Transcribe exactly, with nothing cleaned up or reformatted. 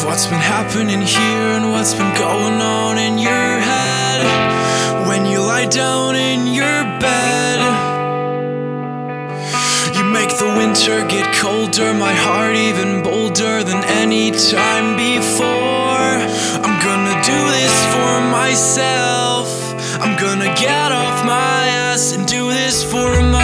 what's been happening here and what's been going on in your head when you lie down in your bed. You make the winter get colder, my heart even bolder than any time before. I'm gonna do this for myself, I'm gonna get off my ass and do this for myself.